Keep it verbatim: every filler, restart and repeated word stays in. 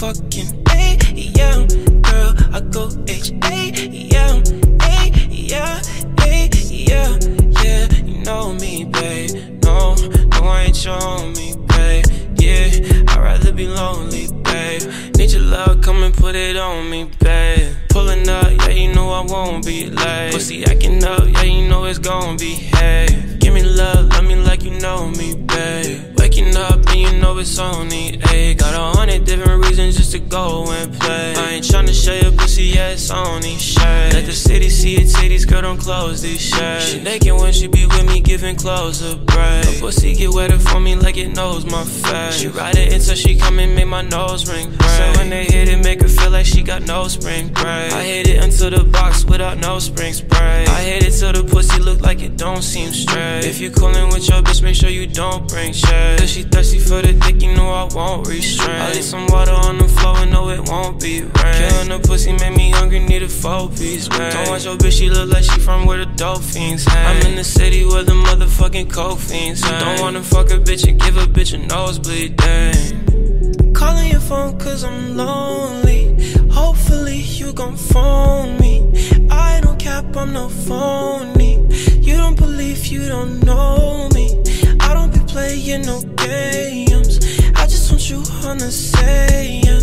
fucking A M. Girl, I go H A M. A, yeah, A, yeah, yeah. You know me, babe. No, no, I ain't your homie, babe. Yeah, I'd rather be lonely, babe. Need your love, come and put it on me, babe. Pulling up, yeah, you know I won't be late. Pussy acting up, yeah, you know it's gon' behave. Give me love, love me like you know me, babe. Waking up and you know it's only eight. Got a hundred different reasons just to go and play. I ain't tryna show your pussy, yeah, it's only shade. Let the city see its titties, girl, don't close these shades. She naked when she be with me, giving clothes a break. Her pussy get wetter for me like it knows my face. She ride it until she come and make my nose ring break. So when they hit it, make her feel like she got no spring break. I hit it until the box without no spring spray. I hit it till the pussy look like it don't seem straight. If you coolin' with your bitch, make sure you don't bring shade. Cause she thirsty for the dick, you know I won't restrain. I leave some water on the floor and know it won't be rain. Killin' the pussy make me hungry, need a four piece, man. Don't watch your bitch, she look like she from where the dope fiends hang. I'm in the city where the motherfucking coke fiends hang. Don't wanna fuck a bitch and give a bitch a nosebleed, dang. Calling your phone cause I'm lonely. Hopefully you gon' phone me. I don't cap, I'm no phony. You don't believe, you don't know me. I don't be playing no games. I just want you on the same.